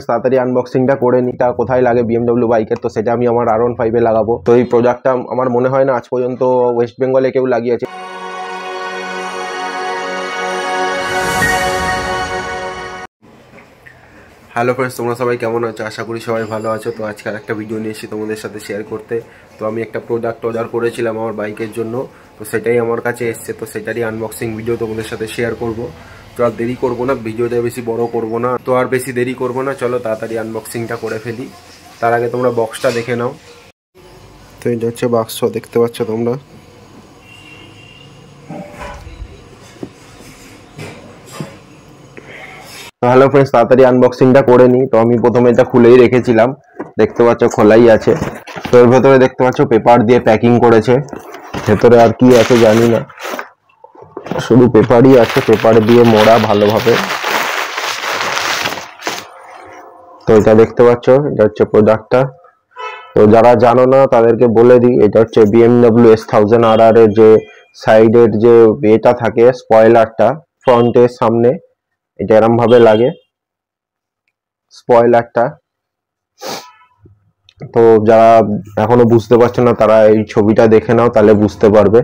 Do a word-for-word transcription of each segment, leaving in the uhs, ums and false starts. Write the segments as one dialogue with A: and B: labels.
A: তাড়াতাড়ি আনবক্সিংটা করে নিই। তা কোথায় লাগে বিএমডব্লিউ বাইকের, তো সেটা আমি আমার আর ওয়ান ফাইভে লাগাবো। তো এই প্রোডাক্টটা আমার মনে হয় না আজ পর্যন্ত ওয়েস্ট বেঙ্গলে কেউ লাগিয়েছে। হ্যালো ফ্রেন্ডস, তোমরা সবাই কেমন আছো? আশা করি সবাই ভালো আছো। তো আজকে আর একটা ভিডিও নিয়ে এসেছি তোমাদের সাথে শেয়ার করতে। তো আমি একটা প্রোডাক্ট অর্ডার করেছিলাম আমার বাইকের জন্য, তো সেটাই আমার কাছে এসছে। তো সেটারই আনবক্সিং ভিডিও তোমাদের সাথে শেয়ার করব। তো আর দেরি করবো না, ভিডিওটা বেশি বড় করব না, তো আর বেশি দেরি করবো না, চলো তাড়াতাড়ি আনবক্সিংটা করে ফেলি। তার আগে তোমরা বক্সটা দেখে নাও। তো এটা হচ্ছে বাক্স, দেখতে পাচ্ছ তোমরা। হ্যালো ফ্রেন্ডস, তাড়াতাড়ি আনবক্সিংটা করে নিই। তো আমি প্রথমে এটা খুলেই রেখেছিলাম, দেখতে পাচ্ছ খোলাই আছে। তো এর ভেতরে দেখতে পাচ্ছ পেপার দিয়ে প্যাকিং করেছে। ভেতরে আর কি আছে জানি না, শুধু পেপারই আছে, পেপার দিয়ে মোড়া ভালোভাবে। তো এটা দেখতে পাচ্ছ, এটা হচ্ছে প্রোডাক্টটা। তো যারা জানো না তাদেরকে বলে দিই, এটা হচ্ছে BMW S thousand R R এর যে সাইডের যে এটা থাকে স্পয়লারটা ফ্রন্টের সামনে, এটা এরম ভাবে লাগে স্পয়লারটা। তো যারা এখনো বুঝতে পারছো না তারা এই ছবিটা দেখে নাও, তাহলে বুঝতে পারবে।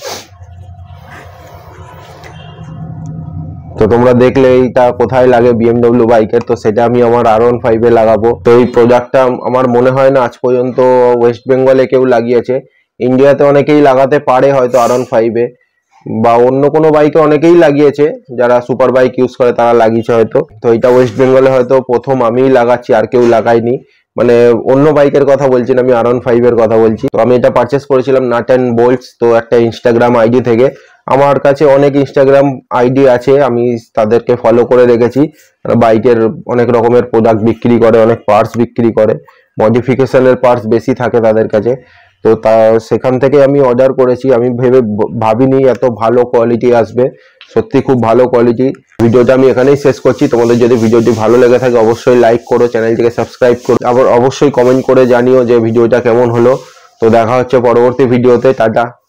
A: তো তোমরা দেখলে এইটা কোথায় লাগে বিএমডব্লিউ বাইকের, তো সেটা আমি আমার আর ওয়ান ফাইভে লাগাবো। তো এই প্রোডাক্টটা আমার মনে হয় না আজ পর্যন্ত ওয়েস্ট বেঙ্গলে কেউ লাগিয়েছে। ইন্ডিয়াতে অনেকেই লাগাতে পারে হয়তো আর ওয়ান ফাইভে, বা অন্য কোনো বাইকে অনেকেই লাগিয়েছে, যারা সুপার বাইক ইউজ করে তারা লাগিয়েছে হয়তো। তো এটা ওয়েস্ট বেঙ্গলে হয়তো প্রথম আমিই লাগাচ্ছি, আর কেউ লাগায়নি। মানে অন্য বাইকের কথা বলছি না, আমি আর ওয়ান ফাইভ এর কথা বলছি। তো আমি এটা পারচেস করেছিলাম নাট অ্যান্ড বোল্টস, তো একটা ইনস্টাগ্রাম আইডি থেকে। আমার কাছে অনেক ইনস্টাগ্রাম আইডি আছে, আমি তাদেরকে ফলো করে রেখেছি। বাইকের অনেক রকমের প্রোডাক্ট বিক্রি করে, অনেক পার্টস বিক্রি করে, মডিফিকেশনের পার্টস বেশি থাকে তাদের কাছে। তো তা সেখান থেকে আমি অর্ডার করেছি। আমি ভেবে ভাবিনি এত ভালো কোয়ালিটি আসবে, সত্যি খুব ভালো কোয়ালিটি। ভিডিওটা আমি এখানেই শেষ করছি। তোমাদের যদি ভিডিওটি ভালো লেগে থাকে অবশ্যই লাইক করো, চ্যানেলটিকে সাবস্ক্রাইব করো, আবার অবশ্যই কমেন্ট করে জানিও যে ভিডিওটা কেমন হলো। তো দেখা হচ্ছে পরবর্তী ভিডিওতে, টাটা।